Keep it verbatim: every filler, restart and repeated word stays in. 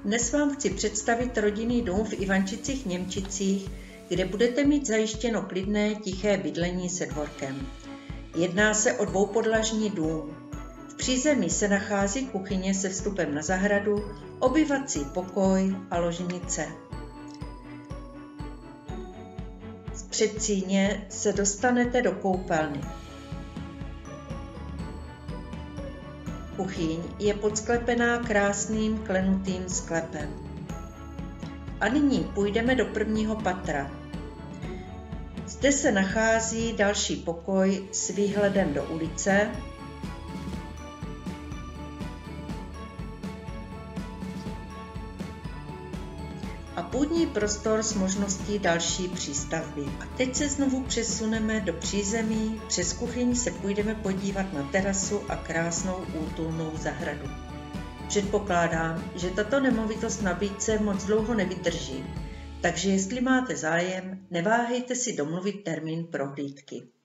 Dnes vám chci představit rodinný dům v Ivančicích Němčicích, kde budete mít zajištěno klidné, tiché bydlení se dvorkem. Jedná se o dvoupodlažní dům. V přízemí se nachází kuchyně se vstupem na zahradu, obyvací pokoj a ložnice. Z předsíně se dostanete do koupelny. Kuchyň je podsklepená krásným klenutým sklepem. A nyní půjdeme do prvního patra. Zde se nachází další pokoj s výhledem do ulice. A půdní prostor s možností další přístavby. A teď se znovu přesuneme do přízemí, přes kuchyň se půjdeme podívat na terasu a krásnou útulnou zahradu. Předpokládám, že tato nemovitost v nabídce moc dlouho nevydrží, takže jestli máte zájem, neváhejte si domluvit termín prohlídky.